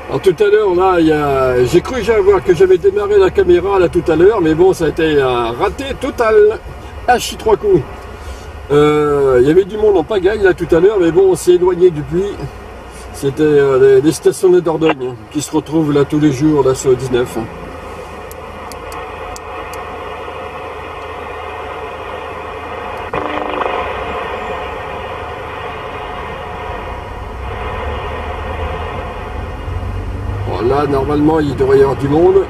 Alors tout à l'heure, là, j'ai cru que j'avais démarré la caméra là tout à l'heure, mais bon, ça a été un raté total. Hachi 3 coups. Il y avait du monde en pagaille là tout à l'heure, mais bon, on s'est éloigné du puits. C'était les stationnaires d'Ordogne qui se retrouvent là tous les jours là sur le 19. Bon, là, normalement, il devrait y avoir du monde.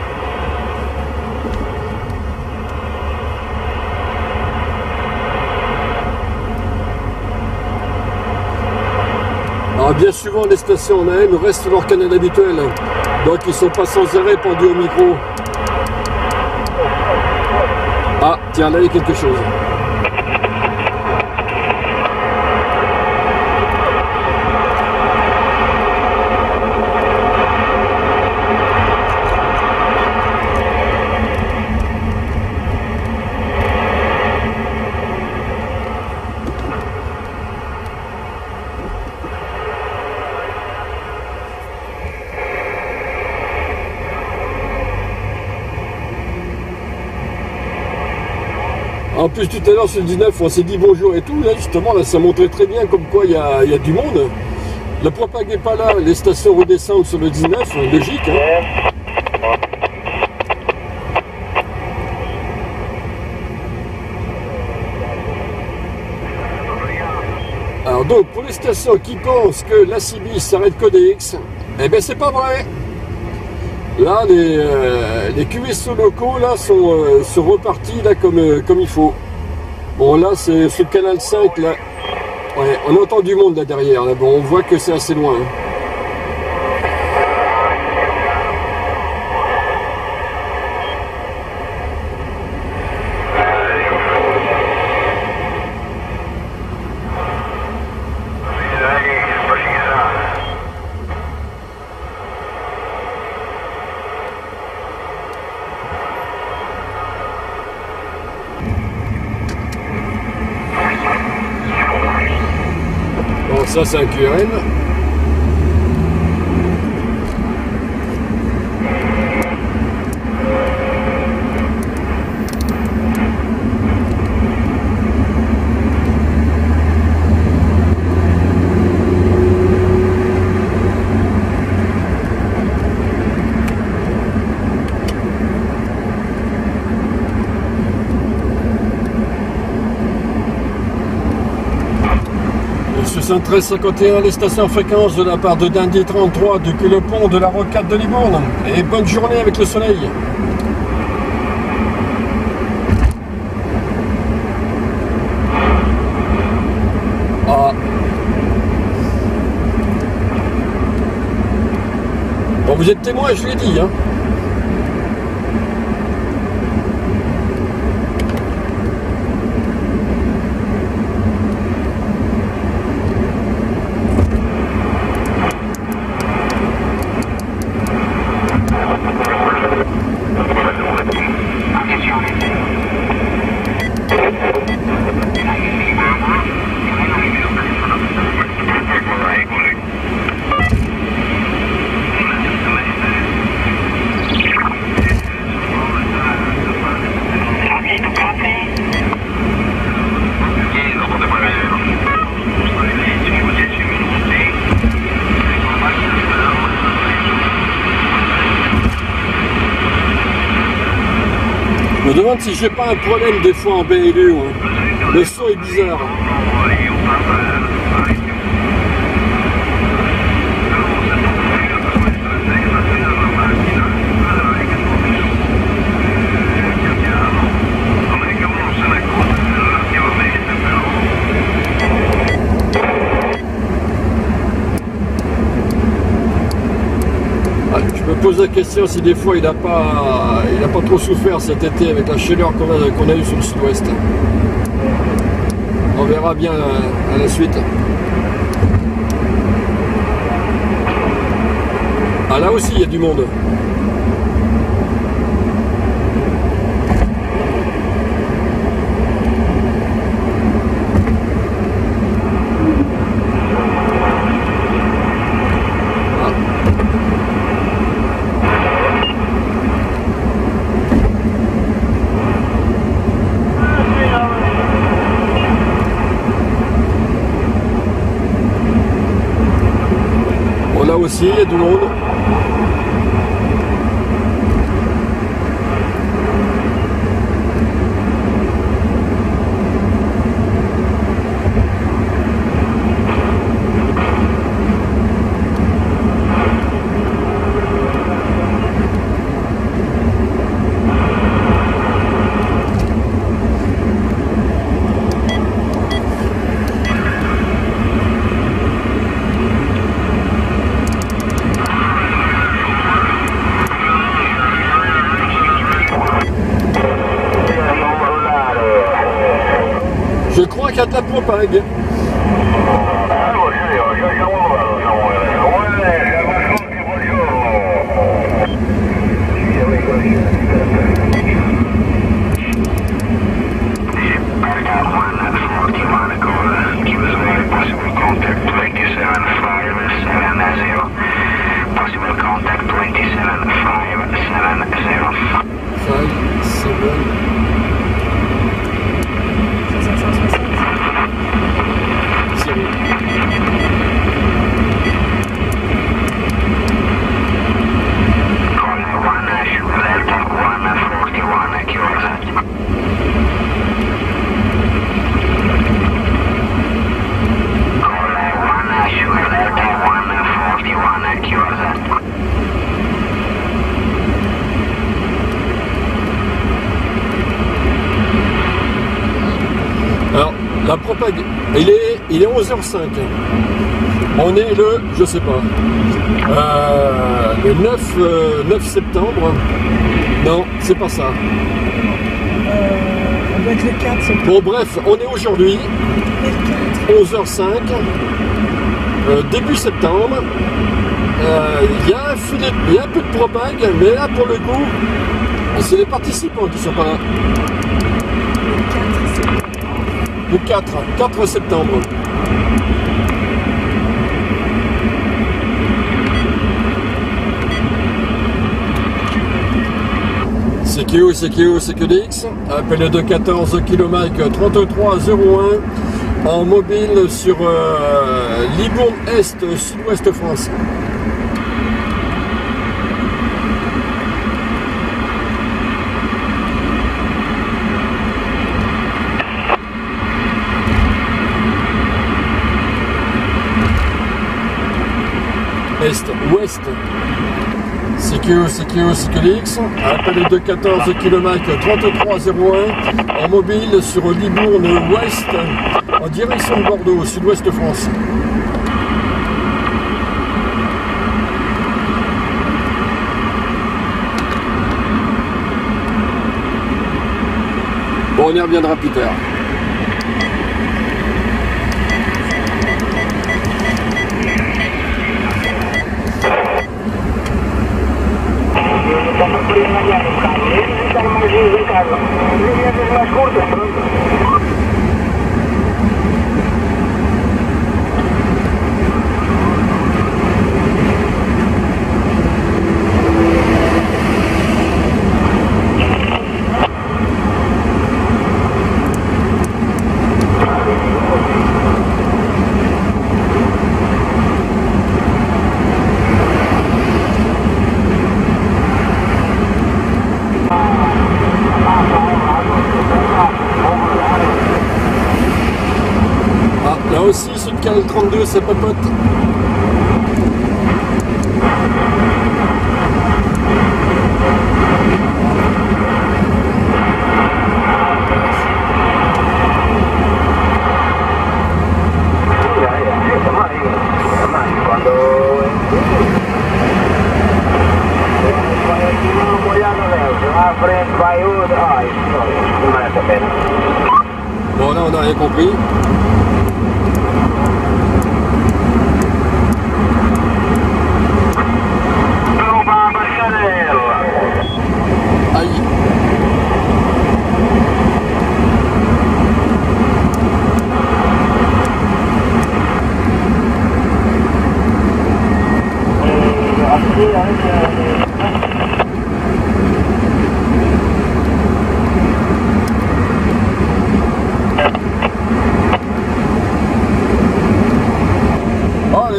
Alors, bien souvent, les stations en AM restent leur canal habituel. Donc, ils ne sont pas sans arrêt pendus au micro. Ah, tiens, là, il y a quelque chose. En plus, tout à l'heure, sur le 19, on s'est dit bonjour et tout. Là, justement, là, ça montrait très bien comme quoi il y a du monde. Le propag n'est pas là, les stations redescendent sur le 19, logique. Hein. Alors donc, pour les stations qui pensent que la CB s'arrête Codex, eh bien, c'est pas vrai. Là, les QSO locaux là, sont repartis là, comme il faut. Bon, là, c'est le canal 5. Là. Ouais, on entend du monde là derrière. Là. Bon, on voit que c'est assez loin. Bon, ça, c'est un QRM. Sur 1351, les stations en fréquence de la part de Dundee 33 depuis le pont de la Rocade de Libourne. Et bonne journée avec le soleil. Ah. Bon, vous êtes témoin, je l'ai dit, hein. Je me demande si j'ai pas un problème des fois en BLU. Hein. Le son est bizarre. Je me pose la question si des fois il n'a pas trop souffert cet été avec la chaleur qu'on a eue sur le sud-ouest. On verra bien à la suite. Ah, là aussi il y a du monde. aussi, il y a du monde. Je crois qu'il y a de la propagande. Alors, la propagande, il est 11h05. On est le, je sais pas, le 9 septembre. Non, c'est pas ça. On doit être le 4 septembre. Bon, bref, on est aujourd'hui, 11h05, début septembre. Il y a un peu de propagande, mais là, pour le coup, c'est les participants qui sont pas là. Le 4 septembre. CQDX, appelé de 14 km 3301 en mobile sur Libourne Est, Sud-Ouest France. Est, ouest, CQDX, appelé de 14 km 3301 en mobile sur Libourne Ouest en direction de Bordeaux, Sud-Ouest France. Bon, on y reviendra plus tard. Là aussi, sur le canal 32, ça papote. Bon, là, on n'a rien compris.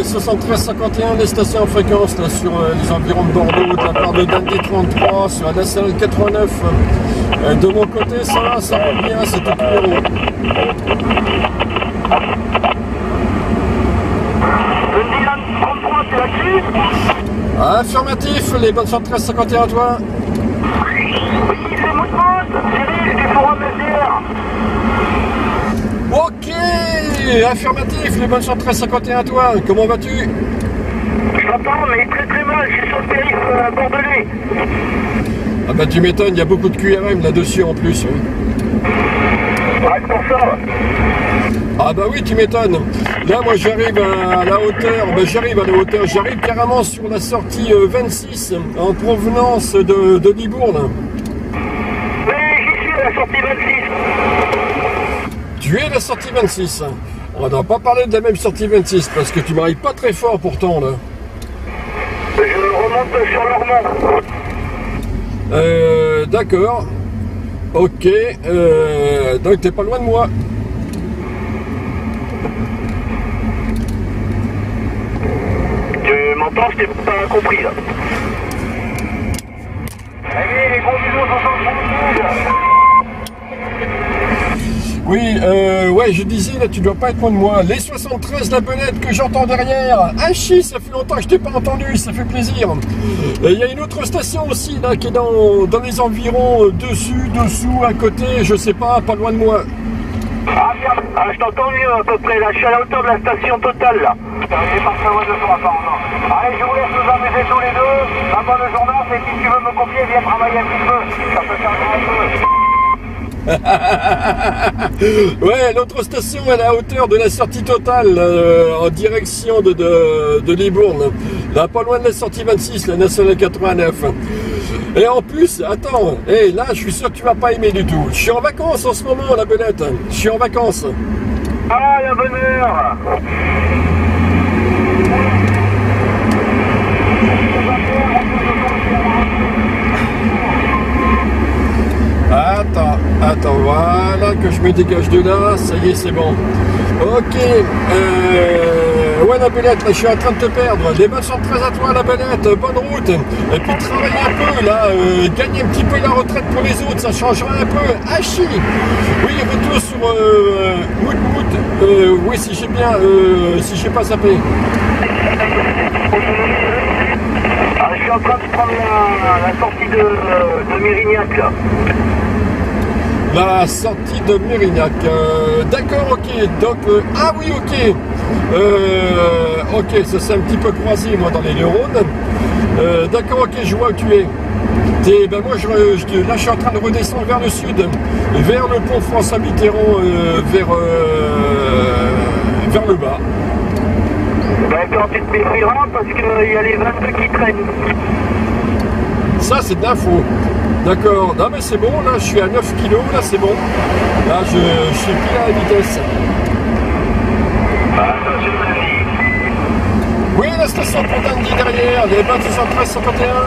73-51, les stations en fréquence là, sur les environs de Bordeaux, de la part de Dandy 33, sur la nationale 89. De mon côté, ça va, ça roule bien, c'est tout numéro. Affirmatif, les bonnes 73-51 à toi. Oui, c'est Moutmout, Cyril du Forum SDR. Ok, affirmatif, les bonnes 73-51 à toi. Comment vas-tu? Je t'entends, mais très très mal, je suis sur le périph' bordelais. Ah bah tu m'étonnes, il y a beaucoup de QRM là-dessus en plus. Ouais, c'est pour ça. Ah bah oui, tu m'étonnes. Là, moi, j'arrive à la hauteur, j'arrive carrément sur la sortie 26 en provenance de Libourne. Oui, j'y suis à la sortie 26. Tu es la sortie 26. On n'a pas parlé de la même sortie 26 parce que tu m'arrives pas très fort pourtant là. Je remonte sur Lormont. D'accord. Ok. Donc t'es pas loin de moi. Tu m'entends? Je t'ai pas compris là. Allez, les gros bisous, 73. Oui, ouais, je disais, là, tu dois pas être loin de moi. Les 73, la belette que j'entends derrière. Ah chi, ça fait longtemps que je t'ai pas entendu, ça fait plaisir. Il y a une autre station aussi, là, qui est dans les environs, dessus, dessous, à côté, je sais pas loin de moi. Ah merde, je t'entends mieux à peu près, là, je suis à la hauteur de la station totale, là. J'ai pas très loin de toi, apparemment. Allez, je vous laisse nous amuser tous les deux. Avant le journal, et si tu veux me copier, viens travailler un petit peu. Ça peut faire un peu. Ouais, l'autre station est à la hauteur de la sortie totale en direction de Libourne. Là, pas loin de la sortie 26, la nationale 89. Et en plus, attends, là, je suis sûr que tu vas pas aimer du tout. Je suis en vacances en ce moment, la belette. Je suis en vacances. Ah, la bonne heure. Attends, voilà, que je me dégage de là, ça y est, c'est bon. Ok, ouais, la belette, là, je suis en train de te perdre. Les bonnes sont très à toi, la belette, bonne route. Et puis travaille un peu, là, gagne un petit peu la retraite pour les autres, ça changera un peu. Hachi. Oui, retour sur Moutmout. Oui, si j'ai bien, si j'ai pas zappé. Je suis en train de prendre la sortie de Mérignac, là. La sortie de Mérignac. D'accord, ok. Donc, ah oui, ok. Ok, ça s'est un petit peu croisé, moi, dans les neurones. D'accord, ok, je vois où tu es. Ben moi, là, je suis en train de redescendre vers le sud, vers le pont François Mitterrand, vers le bas. D'accord, tu te méfieras parce qu'il y a les 22 qui traînent. Ça, c'est de l'info. D'accord, non mais c'est bon, là je suis à 9 kg, là c'est bon. Là je suis pile à la vitesse. Attention la vie. Oui, la station pour Dandy derrière, les 73 51.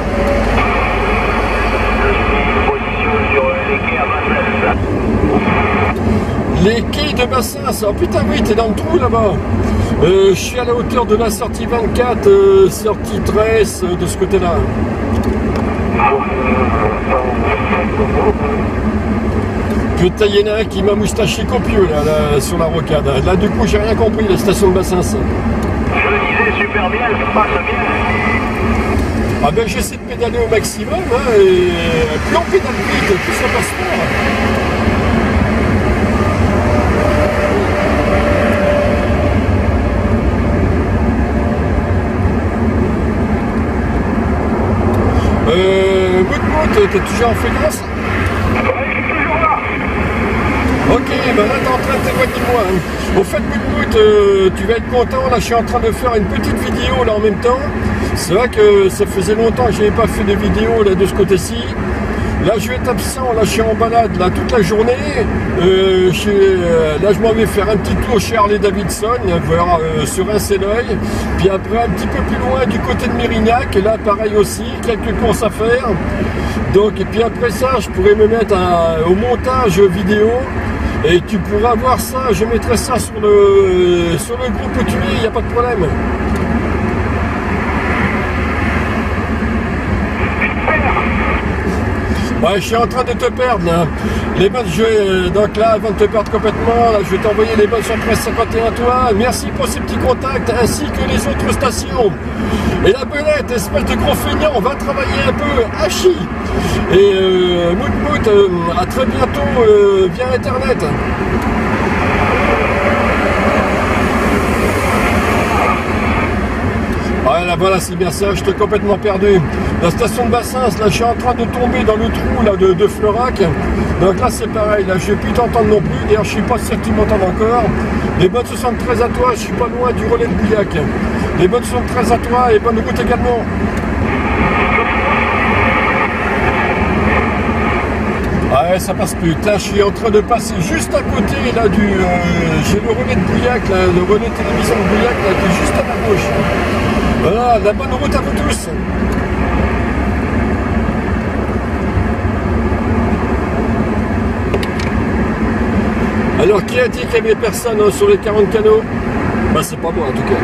Position sur les quais à Bassins. Les quais de Bassins, oh putain oui, t'es dans le trou là-bas. Je suis à la hauteur de la sortie 24, sortie 13, de ce côté-là. Putain, il y en a un qui m'a moustaché copieux là, sur la rocade. Là, du coup, j'ai rien compris, la station de Bassins. Je le disais super bien, ça passe bien. Ah ben, j'essaie de pédaler au maximum, hein, et plus on pédale vite, plus ça passe fort. Moutmout, t'es toujours en fréquence? Ouais, je suis toujours là. Ok, ben là t'es en train de t'éloigner de moi. Hein. Au fait, Moutmout, tu vas être content, là je suis en train de faire une petite vidéo là en même temps. C'est vrai que ça faisait longtemps que je n'avais pas fait de vidéo là de ce côté-ci. Là je vais être absent, là je suis en balade là toute la journée. Là je m'en vais faire un petit tour chez Harley Davidson, voir sur un Senoil. Puis après un petit peu plus loin du côté de Mérignac, et là pareil aussi, quelques courses à faire. Donc, et puis après ça, je pourrais me mettre au montage vidéo. Et tu pourras voir ça, je mettrai ça sur le groupe où tu es, il n'y a pas de problème. Ouais, je suis en train de te perdre là. Les bonnes, donc là, avant de te perdre complètement, là, je vais t'envoyer les bonnes sur 1351 toi. Merci pour ces petits contacts ainsi que les autres stations. Et la belette, espèce de gros feignant, on va travailler un peu à chi. Et Mout, à très bientôt via internet. Ouais, là, voilà, c'est bien ça, je t'ai complètement perdu. La station de Bassins, là, je suis en train de tomber dans le trou là, de Fleurac. Donc là, c'est pareil, là, je ne vais plus t'entendre non plus. D'ailleurs, je ne suis pas sûr que tu m'entends encore. Les bonnes 73 à toi, je suis pas loin du relais de Bouillac. Les bonnes 73 à toi et bonne route également. Ouais, ça passe plus. Là, je suis en train de passer juste à côté là du. J'ai le relais de Bouillac, là, le relais de télévision de Bouillac, là, qui est juste à ma gauche. Voilà, la bonne route à vous tous. Alors, qui a dit qu'il n'y avait personne hein, sur les 40 canaux? Bah, c'est pas moi en tout cas.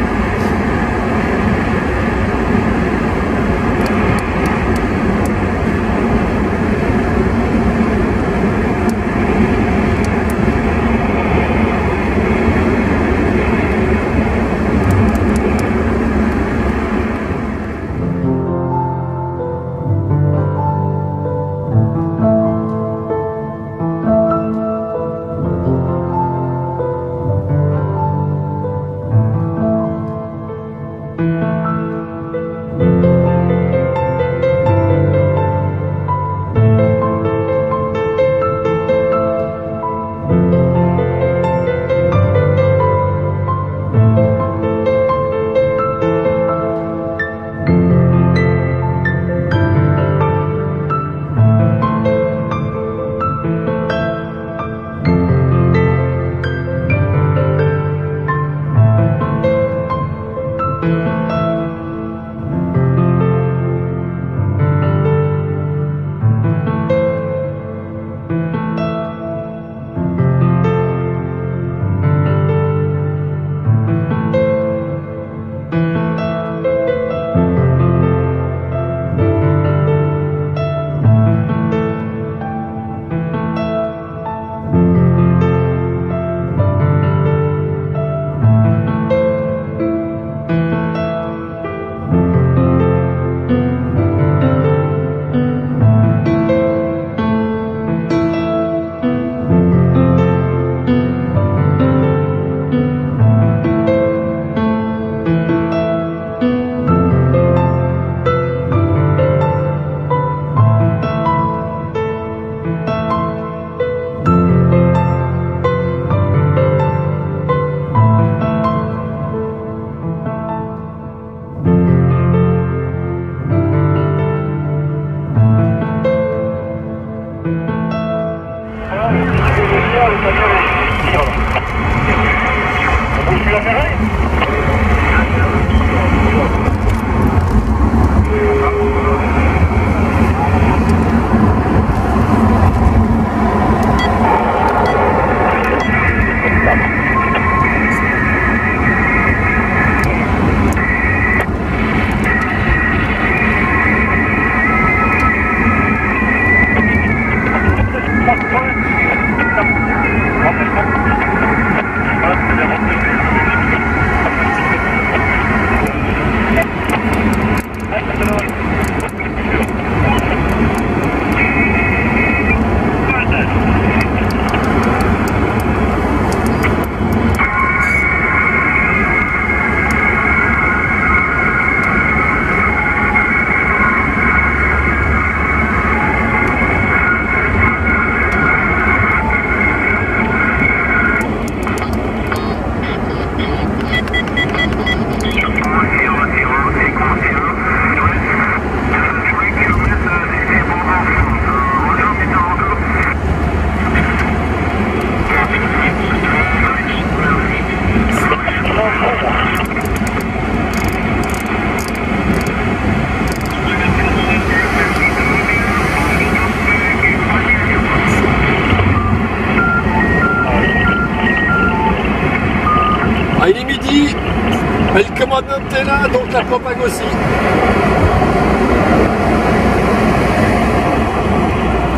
Mais le commandant est là, donc la propague aussi.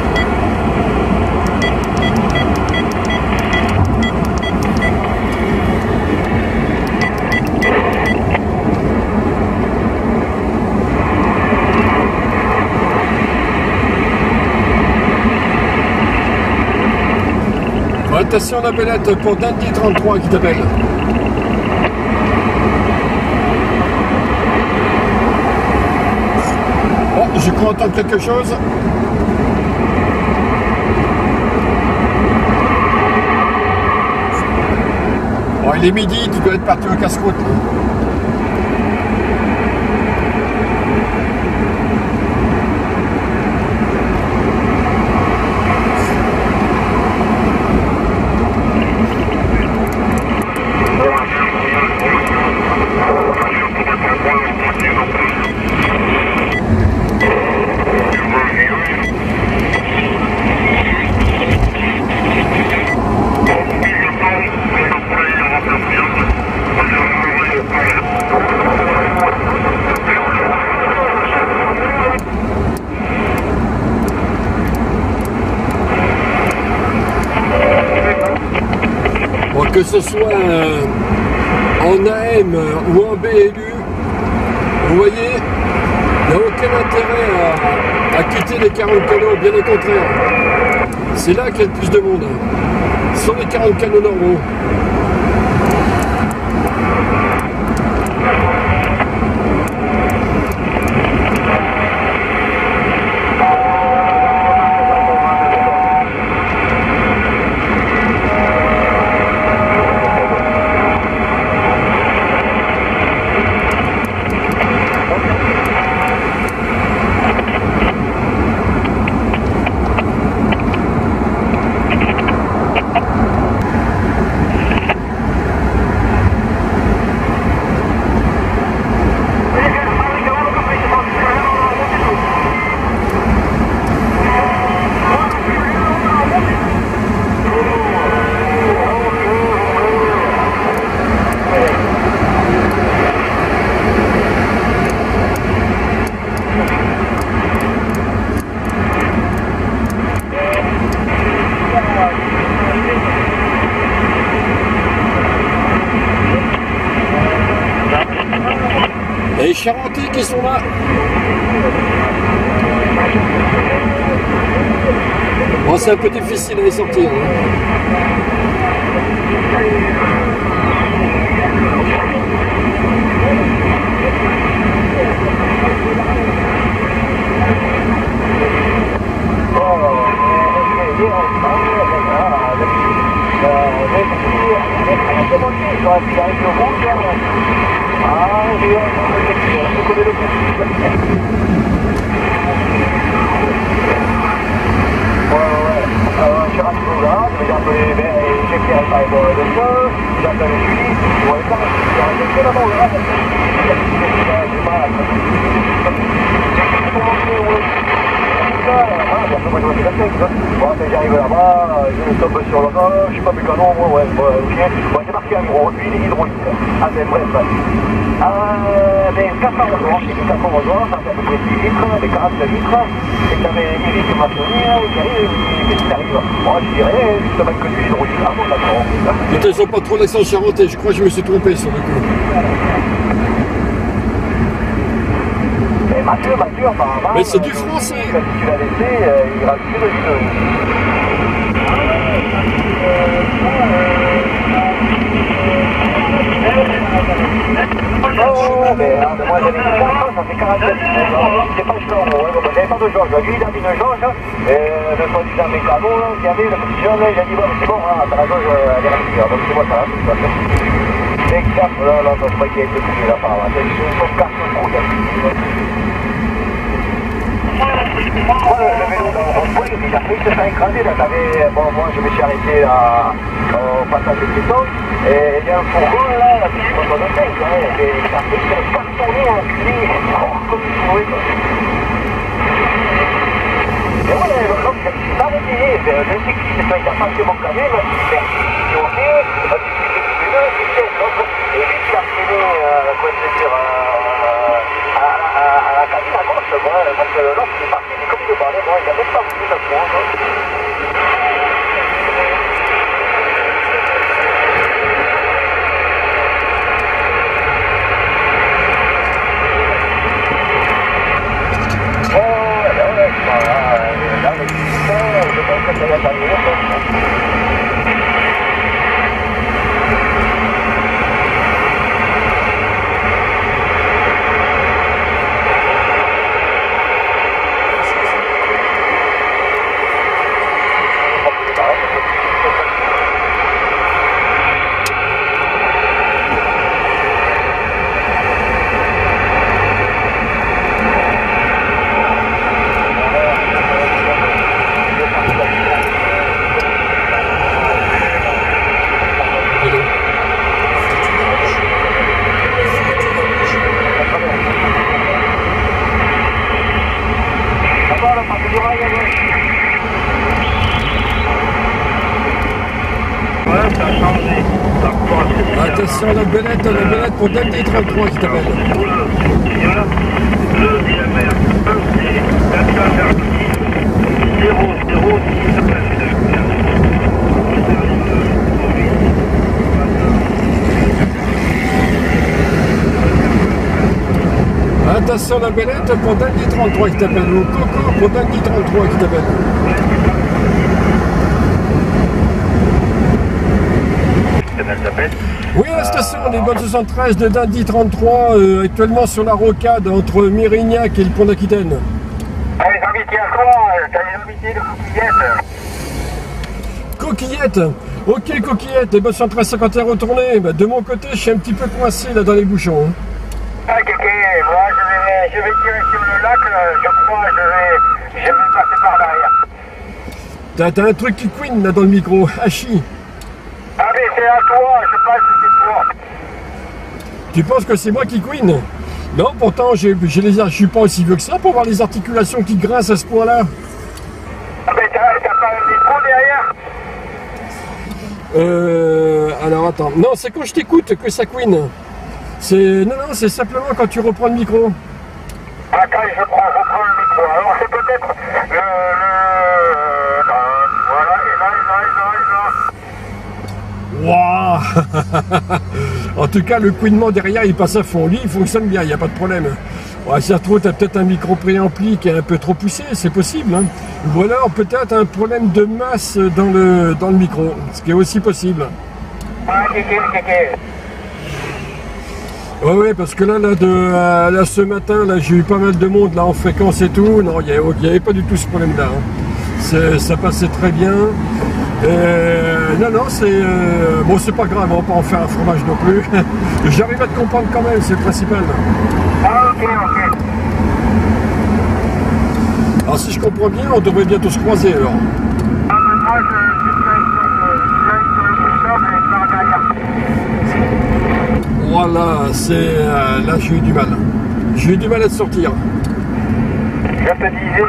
Station La Belette pour Dandy 33 qui t'appelle. Oh, je crois entendre quelque chose. Oh, il est midi, tu dois être parti au casse-croûte. Que ce soit en AM ou en BLU, vous voyez, il n'y a aucun intérêt à quitter les 40 canaux, bien au contraire. C'est là qu'il y a le plus de monde. Ce sont les 40 canaux normaux. Et les Charentais qui sont là. Bon, c'est un peu difficile à les sortir. J'arrive là-bas, je tombe sur le gars, je suis pas mécano, moi, ouais, j'ai marqué un gros, huile hydraulique. Ah, mais bref. Mais 411, j'ai mis 411, ça fait à peu près 10 litres, des 49 litres, et t'avais Eric Massonnier, qu'est-ce qui t'arrive? Moi, je dirais, justement que l'huile hydraulique, ah bon, d'accord. Putain, ils sont pas trop l'accent charentais, je crois que je me suis trompé sur le coup. Mathieu, apparemment. Mais c'est du français. Quand tu l'as laissé, il rajoute le jeu. Oh, mais moi j'avais dit 40, ça fait 47. C'est pas jusqu'en haut, j'avais pas de Georges. Lui, il a mis une Georges, le soi-disant mécano, qui avait le petit jeune, il a dit, bon, c'est bon, t'as la Georges, elle est remplie, donc c'est moi, ça va, tout ça. C'est exact, là, je crois qu'il y a été plus là, par là. C'est une sauce carte de trou, moi, le vélo dans le rond-point, il a failli se faire écraser. Là, bon, moi, je me suis arrêté au passage des piétons. Et il y a un fourgon, là, qui se retrouve de tête. Ça a fait cartonner un clé, comme il pouvait. Et voilà, l'homme, il s'est arrêté. Le cycliste, il a passé mon quand même. Mais c'est ok, et lui, il a freiné, quoi je veux dire, à la cabine à gauche, moi, parce que l'autre, il est parti, il est comme il parlait, moi, il a même pas voulu le prendre. Là, le système, je pense que ça va pas mieux. Attention à la belette pour Dandy 33 qui t'appelle. Attention la belette pour Dandy 33 qui t'appelle. Ou Coco pour Dandy 33 qui t'appelle. Oui, à la station, les bonnes 73 de Dandy 33, actuellement sur la rocade entre Mérignac et le pont d'Aquitaine. Allez, les invités à quoi? T'as les invités de Coquillette. Ok, Coquillette, les bonnes 1351 retournées. Bah, de mon côté, je suis un petit peu coincé là dans les bouchons. Ah, ok, moi je vais tirer sur le lac, je crois, je vais passer par derrière. T'as un truc qui couine là dans le micro, Hachi. Ah mais c'est à toi, je pense que c'est toi. Tu penses que c'est moi qui couine? Non, pourtant je suis pas aussi vieux que ça pour voir les articulations qui grincent à ce point-là. Ah mais t'as pas un micro derrière? Alors attends, non c'est quand je t'écoute que ça couine. Non, c'est simplement quand tu reprends le micro. Attends, je reprends le micro. Alors c'est peut-être voilà, et là. Waouh. En tout cas, le couinement derrière, il passe à fond. Lui, il fonctionne bien, il n'y a pas de problème. Ouais, si ça se trouve, tu as peut-être un micro préampli qui est un peu trop poussé, c'est possible. Hein. Ou alors peut-être un problème de masse dans le micro, ce qui est aussi possible. Ah, ok. Ouais, parce que là, ce matin, là, j'ai eu pas mal de monde là en fréquence et tout. Non, il n'y avait pas du tout ce problème-là. Hein. Ça passait très bien. Non, bon, c'est pas grave, on va pas en faire un fromage non plus. J'arrive à te comprendre quand même, c'est le principal. Ah, ok. Alors, si je comprends bien, on devrait bientôt se croiser alors. Ah, mais moi, je Voilà, là, j'ai eu du mal. J'ai eu du mal à te sortir. je te disais,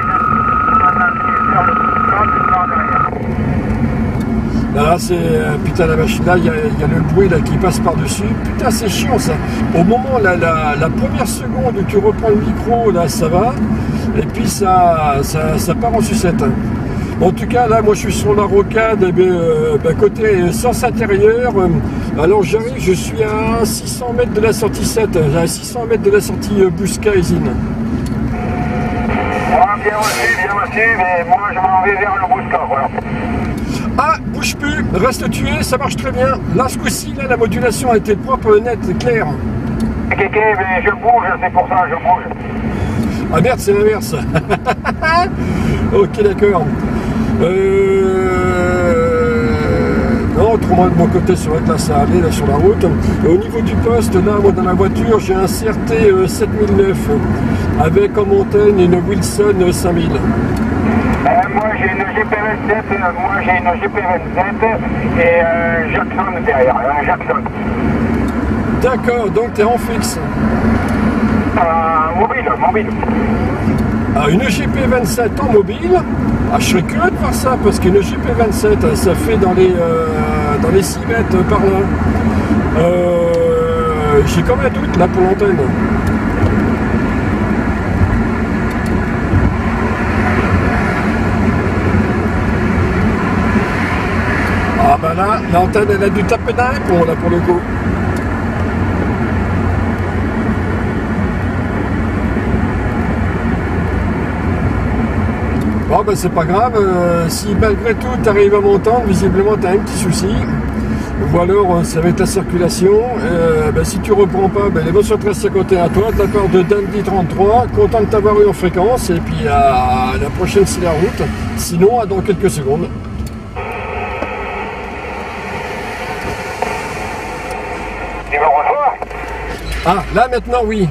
Là, c'est putain la machine, là, il y a le bruit là qui passe par-dessus. Putain, c'est chiant ça. Au moment, la première seconde où tu reprends le micro, là, ça va. Et puis ça part en sucette. En tout cas, là, moi, je suis sur la rocade, côté sens intérieur. Alors, j'arrive, je suis à 600 mètres de la sortie 7, à 600 mètres de la sortie Busca Usine. Bien reçu, mais moi, je m'en vais vers le Busca, voilà. Ah, bouge plus, reste tué, ça marche très bien. Là, ce coup-ci, là, la modulation a été propre, nette, claire. Ok, mais je bouge, c'est pour ça, je bouge. Ah merde, c'est l'inverse. Ok, d'accord. Non, autrement de mon côté, c'est vrai que là, ça allait là, sur la route. Au niveau du poste, là, moi, dans la voiture, j'ai un CRT 7009 avec en montagne une Wilson 5000. Moi, j'ai une GP27, et Jackson derrière, un Jackson. D'accord, donc tu es en fixe. Mobile. Ah, une GP27 en mobile, je serais curieux de voir ça, parce qu'une GP27, ça fait dans les 6 mètres par là. J'ai quand même un doute là pour l'antenne. Ah bah là, l'antenne elle a dû taper d'un pont là pour le coup. Bon ben c'est pas grave, si malgré tout tu arrives à m'entendre, visiblement tu as un petit souci. Ou alors ça va être la circulation. Si tu reprends pas, les bonnes sur 1351 à toi, de la part de Dandy 33, content de t'avoir eu en fréquence, et puis à la prochaine c'est la route. Sinon à dans quelques secondes. Tu me reçois? Ah là maintenant oui.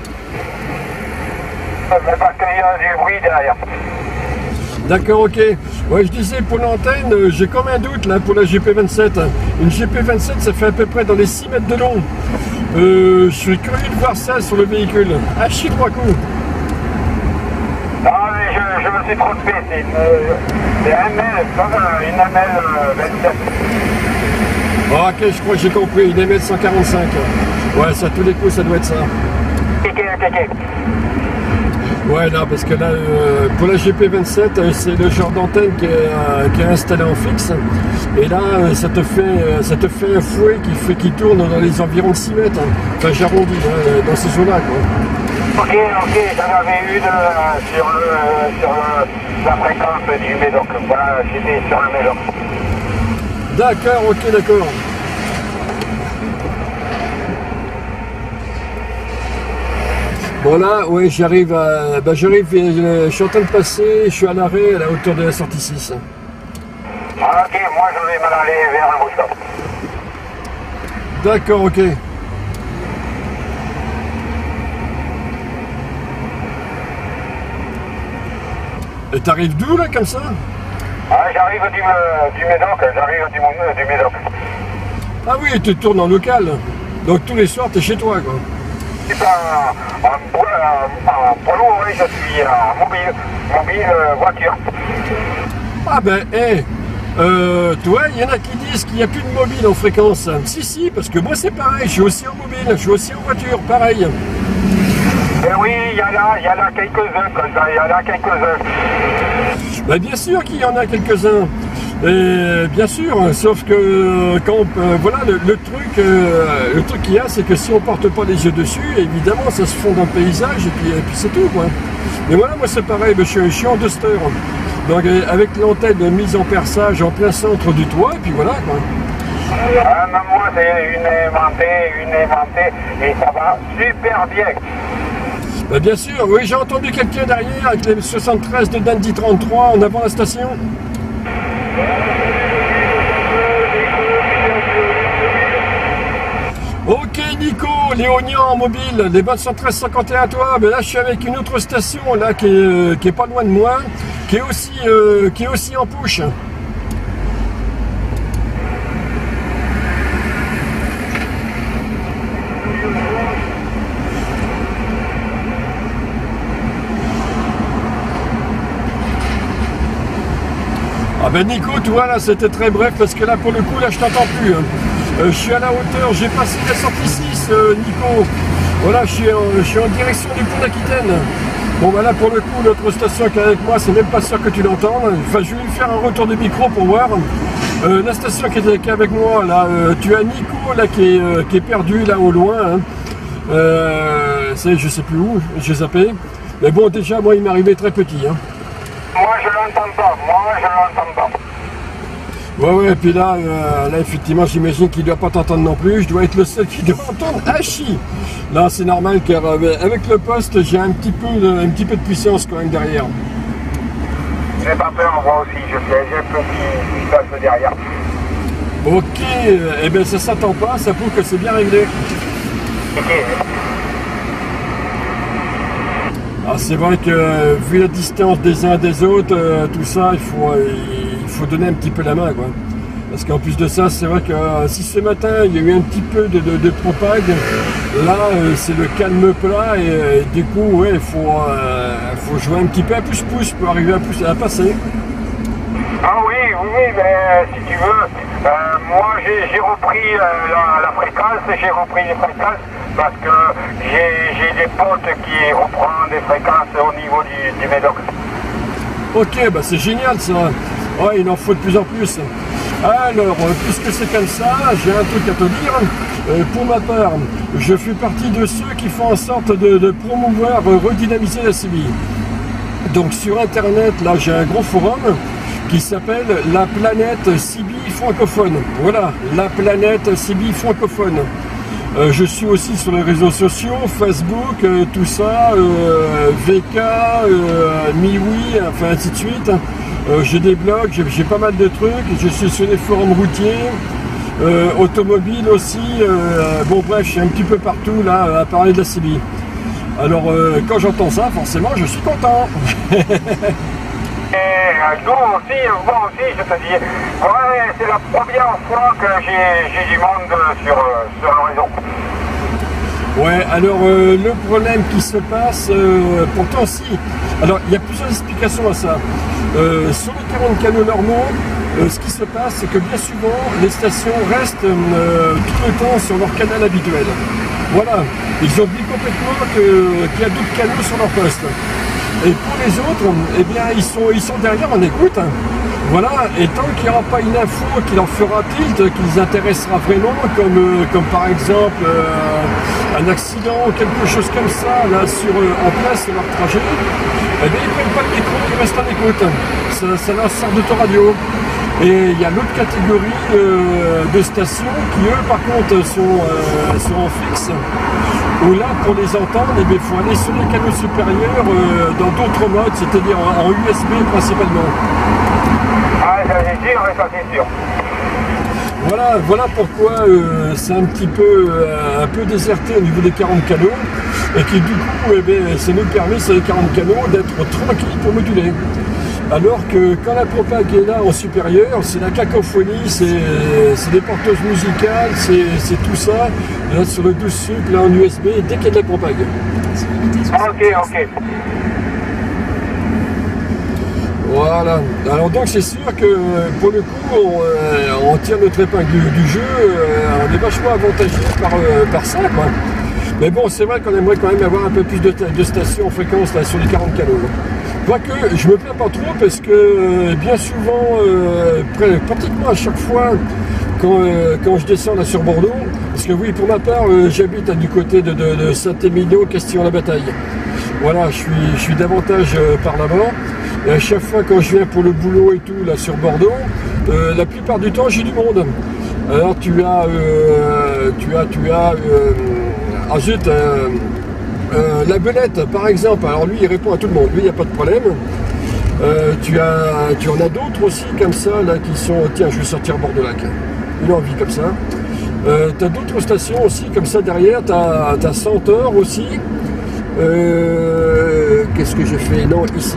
Parce qu'il y a du bruit derrière. D'accord, ok. Ouais, je disais pour l'antenne, j'ai comme un doute là pour la GP27. Une GP27, ça fait à peu près dans les 6 mètres de long. Je suis curieux de voir ça sur le véhicule. Ah, chie 3 coups. Ah, mais je me suis trompé, c'est une AML 27. Oh, ok, je crois que j'ai compris, une ML 145. Ouais, ça, à tous les coups, ça doit être ça. Ouais, non, parce que là, pour la GP27, c'est le genre d'antenne qui est installé en fixe. Et là, ça te fait un fouet qui tourne dans les environs de 6 mètres. Enfin, j'arrondis dans ces eaux-là, quoi. Ok, j'en avais une sur la fréquence du Médoc. Voilà, j'étais sur le Médoc. D'accord, ok, d'accord. Bon là, ouais, j'arrive, je suis en train de passer, je suis à l'arrêt à la hauteur de la sortie 6. Ah, ok, moi je vais m'en aller vers le bouchon. D'accord, ok. Et t'arrives d'où là, comme ça? Ah, j'arrive du Médoc, du Médoc. Ah oui, tu tournes en local. Donc tous les soirs, t'es chez toi, quoi. C'est en polo, oui, je suis en mobile voiture. Ah ben, toi, il y en a qui disent qu'il n'y a plus de mobile en fréquence. Si, parce que moi c'est pareil, je suis aussi en mobile, je suis aussi en voiture, pareil. Ben oui, il y en a quelques-uns comme ça, il y en a quelques-uns. Ben bien sûr qu'il y en a quelques-uns. Et bien sûr, sauf que quand voilà le truc qu'il y a, c'est que si on porte pas les yeux dessus, évidemment ça se fond dans le paysage et puis c'est tout, quoi. Mais voilà, moi c'est pareil, je suis en duster. Donc avec l'antenne mise en perçage en plein centre du toit, et puis voilà, quoi. Ah, moi c'est une aimantée et ça va super bien. Ben bien sûr, oui, j'ai entendu quelqu'un derrière avec les 73 de Dandy 33 en avant la station. Ok Nico, Léonien en mobile, les bonnes 113-51 à toi, mais là je suis avec une autre station là qui est pas loin de moi, qui est aussi en push. Ah ben Nico, tu vois là c'était très bref parce que là pour le coup là je t'entends plus. Je suis à la hauteur, j'ai passé la sortie 6 Nico. Voilà, je suis en direction du pont d'Aquitaine. Bon bah là pour le coup l'autre station qui est avec moi, c'est même pas sûr que tu l'entends. Enfin je vais lui faire un retour de micro pour voir. La station qui est avec moi là, tu as Nico là qui est perdu là au loin. Hein. Je sais plus où, j'ai zappé. Mais bon déjà moi il m'est arrivé très petit. Hein. Moi je l'entends pas. Ouais, et puis là effectivement, j'imagine qu'il ne doit pas t'entendre non plus. Je dois être le seul qui doit entendre Hachi. Là, c'est normal car avec le poste, j'ai un petit peu de puissance quand même derrière. J'ai pas peur, moi aussi, j'ai un peu qui passe derrière. Ok, et bien ça s'attend pas, ça prouve que c'est bien réglé. Ok. Alors c'est vrai que vu la distance des uns des autres, tout ça, il faut donner un petit peu la main, quoi. Parce qu'en plus de ça, c'est vrai que si ce matin il y a eu un petit peu de propague, là c'est le calme plat et du coup ouais, il faut jouer un petit peu à pouce-pouce pour arriver à passer. Ah oui, mais si tu veux, moi j'ai repris la fréquence, les fréquences parce que j'ai des potes qui reprennent des fréquences au niveau du Médoc. Ok, bah c'est génial ça. Ouais, il en faut de plus en plus. Alors, puisque c'est comme ça, j'ai un truc à te dire. Pour ma part, je fais partie de ceux qui font en sorte de promouvoir, redynamiser la CBI. Donc sur internet, là j'ai un gros forum qui s'appelle La Planète CBI francophone. Voilà, La Planète CBI francophone. Je suis aussi sur les réseaux sociaux, Facebook, tout ça, VK, MiWi, enfin ainsi de suite. J'ai des blogs, j'ai pas mal de trucs, je suis sur les forums routiers, automobiles aussi, bon bref, je suis un petit peu partout là à parler de la CBI. Alors quand j'entends ça, forcément je suis content. Et moi aussi, je te dis, ouais, c'est la première fois que j'ai du monde sur le réseau. Ouais, alors le problème qui se passe, pourtant si, alors il y a plusieurs explications à ça. Sur les 40 canaux normaux, ce qui se passe, c'est que bien souvent, les stations restent tout le temps sur leur canal habituel. Voilà, ils oublient complètement qu'il y a d'autres canaux sur leur poste. Et pour les autres, eh bien, ils sont derrière en écoute. Voilà, et tant qu'il n'y aura pas une info qui leur fera tilt, qui les intéressera vraiment, comme par exemple un accident ou quelque chose comme ça, là, en place sur leur trajet, eh bien, ils ne prennent pas le micro, ils restent en écoute. Ça leur sert d'autoradio. Et il y a l'autre catégorie de stations qui, eux, par contre, sont en fixe. Où là, pour les entendre, il faut aller sur les canaux supérieurs dans d'autres modes, c'est-à-dire en USB principalement. Ah, ça c'est sûr. Voilà pourquoi c'est un petit peu déserté au niveau des 40 canaux et qui du coup, ça nous permet sur les 40 canaux d'être tranquille pour moduler. Alors que quand la propague est là en supérieur, c'est la cacophonie, c'est des porteuses musicales, c'est tout ça. Là sur le 12 sup, là en USB, dès qu'il y a de la propague. Ok. Voilà. Alors donc c'est sûr que pour le coup, on tire notre épingle du jeu, on est vachement avantagé par ça, quoi. Mais bon, c'est vrai qu'on aimerait quand même avoir un peu plus de stations en fréquence là, sur les 40 canaux. Quoique, je me plains pas trop parce que bien souvent, pratiquement à chaque fois, quand je descends là sur Bordeaux, parce que oui, pour ma part, j'habite du côté de Saint-Émilion, Castillon-la-Bataille. Voilà, je suis davantage par là-bas. Et à chaque fois quand je viens pour le boulot et tout, là sur Bordeaux, la plupart du temps, j'ai du monde. Alors la Belette, par exemple, alors lui, il répond à tout le monde, lui, il n'y a pas de problème. Tu en as d'autres aussi, comme ça, là, qui sont... Tiens, je vais sortir Bordeaux-Lac. Une envie comme ça. Tu as d'autres stations aussi, comme ça, derrière. Tu as Centaure aussi. Qu'est-ce que j'ai fait? Non, ici.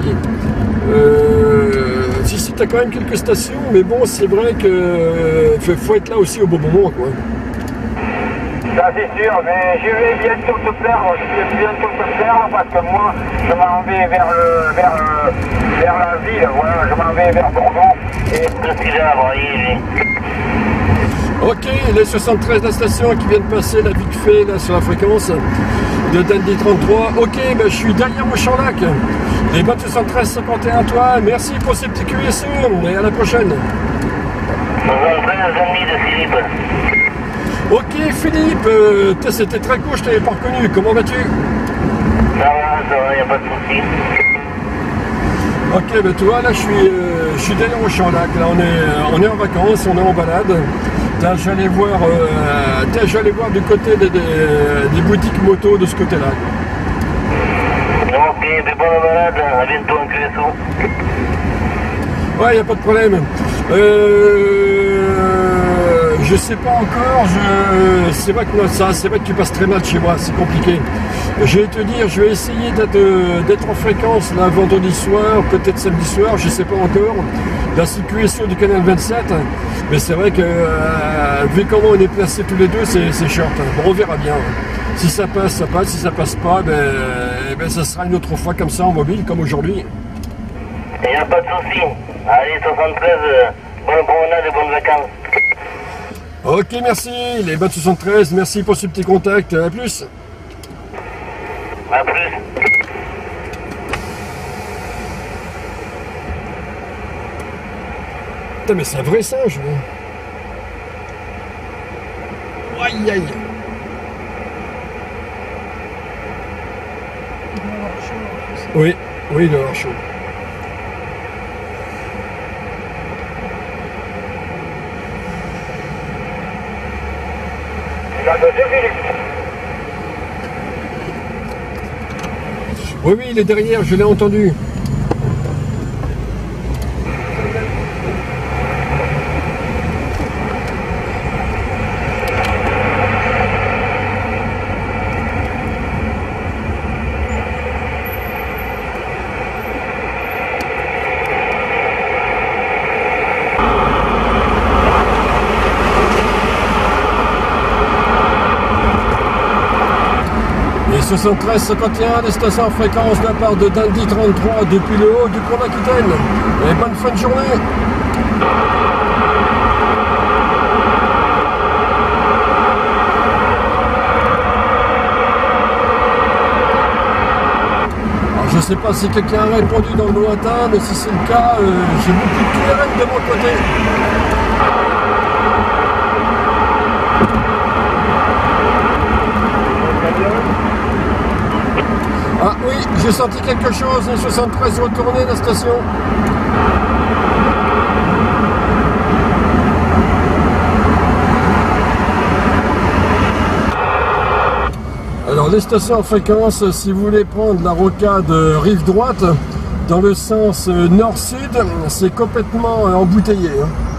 Si, tu as quand même quelques stations, mais bon, c'est vrai que faut être là aussi au bon moment, quoi. Ça c'est sûr, mais je vais bientôt te plaire, parce que moi je m'en vais vers la ville, voilà, je m'en vais vers Bordeaux et je suis là à broyer. Ok, les 73 la station qui vient de passer là vite fait là sur la fréquence de Dundee 33. Ok, je suis derrière au Champ-Lac. Les bottes 73 51 toi, merci pour ces petits QSE et à la prochaine. 73 amis de Philippe. Ok Philippe, c'était très court, je t'avais pas reconnu, comment vas-tu? Ça va, y a pas de soucis. Ok, tu vois, là je suis derrière au Champ-Lac, là on est en vacances, on est en balade. J'allais voir du côté des boutiques moto de ce côté-là. Ok, mais bonne balade, à bientôt en QSO. Ouais, y a pas de problème. Je sais pas encore, c'est vrai que tu passes très mal chez moi, c'est compliqué. Je vais te dire, je vais essayer d'être en fréquence là, vendredi soir, peut-être samedi soir, je sais pas encore, la QSO du canal 27, mais c'est vrai que vu comment on est placés tous les deux, c'est short. Bon, on verra bien. Si ça passe, ça passe, si ça passe pas, ça sera une autre fois comme ça en mobile, comme aujourd'hui. Il n'y a pas de souci. Allez, 73, bonne promenade et bonnes vacances. Ok, merci, les bottes 73, merci pour ce petit contact, à plus. À plus. Putain, mais c'est un vrai singe, là. Aïe, aïe. Oui, il doit avoir chaud. Oui, il est derrière, je l'ai entendu. Et 73-51, des stations en fréquence de la part de Dundee 33 depuis le haut du pont d'Aquitaine. Et bonne fin de journée. Je ne sais pas si quelqu'un a répondu dans le lointain, mais si c'est le cas, j'ai beaucoup de QRM de mon côté. Ah oui, j'ai senti quelque chose, les 73 retournés la station. Alors les stations en fréquence, si vous voulez prendre la rocade rive droite, dans le sens nord-sud, c'est complètement embouteillé. Hein.